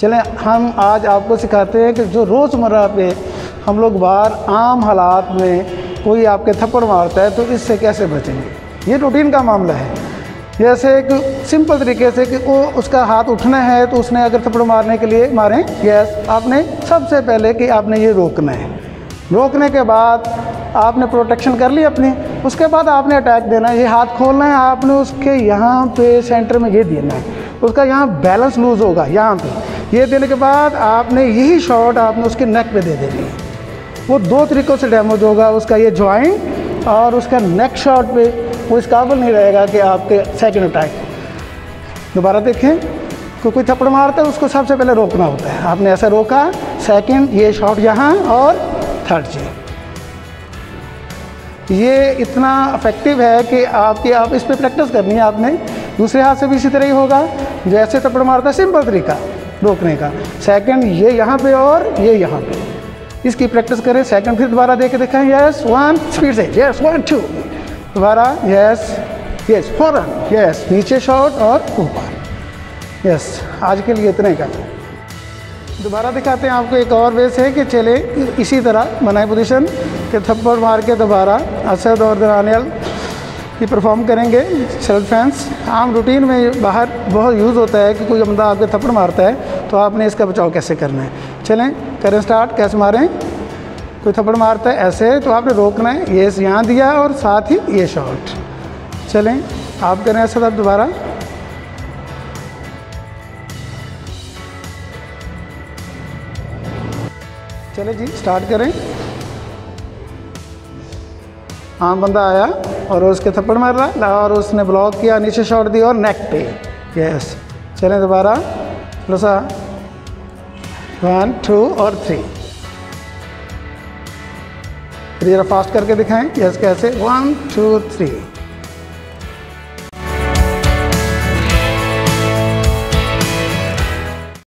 चलें हम आज आपको सिखाते हैं कि जो रोज़मर्रा पे हम लोग बाहर आम हालात में कोई आपके थप्पड़ मारता है तो इससे कैसे बचेंगे। ये रूटीन का मामला है। जैसे कि सिंपल तरीके से कि वो उसका हाथ उठना है तो उसने अगर थप्पड़ मारने के लिए मारें, यस, आपने सबसे पहले कि आपने ये रोकना है। रोकने के बाद आपने प्रोटेक्शन कर ली अपनी, उसके बाद आपने अटैक देना है। ये हाथ खोलना है, आपने उसके यहाँ पे सेंटर में ये देना है, उसका यहाँ बैलेंस लूज़ होगा यहाँ पे। ये देने के बाद आपने यही शॉट आपने उसके नेक पे दे देनी है। वो दो तरीक़ों से डैमेज होगा, उसका ये जॉइंट और उसका नेक शॉट पे वो इस काबिल नहीं रहेगा कि आपके सेकंड अटैक। दोबारा देखें, कोई थप्पड़ मारता है उसको सबसे पहले रोकना होता है। आपने ऐसा रोका, सेकंड ये शॉट यहाँ और थर्ड जी। ये इतना इफेक्टिव है कि आप इस पर प्रैक्टिस करनी है आपने। दूसरे हाथ से भी इसी तरह ही होगा, जैसे थप्पड़ मारता है सिंपल तरीका रोकने का। सेकंड ये यहाँ पे और ये यहाँ पे, इसकी प्रैक्टिस करें। सेकंड फिर दोबारा दे के दिखाएं, यस, वन, स्पीड से, यस, वन, टू, दोबारा, यस, यस, फौरन, यस, नीचे शॉट और ऊपर, यस। आज के लिए इतने का। दोबारा दिखाते हैं आपको एक और वे से कि चले इसी तरह बनाए पोजीशन के थप्पड़ मार के दोबारा असद और दानियल की परफॉर्म करेंगे सेल्फ डिफेंस। आम रूटीन में बाहर बहुत यूज़ होता है कि कोई बंदा आपके थप्पड़ मारता है तो आपने इसका बचाव कैसे करना है। चलें करें स्टार्ट। कैसे मारें? कोई थप्पड़ मारता है ऐसे तो आपने रोकना है, ये यहाँ दिया और साथ ही ये शॉट। चलें आप करें असद, अब दोबारा। चले जी स्टार्ट करें। आम बंदा आया और उसके थप्पड़ मार रहा और उसने ब्लॉक किया, नीचे शॉट दी और नेक पे, यस। चलें दोबारा, सा 1, 2 और 3। फिर जरा फास्ट करके दिखाएं, यस, कैसे, 1, 2, 3।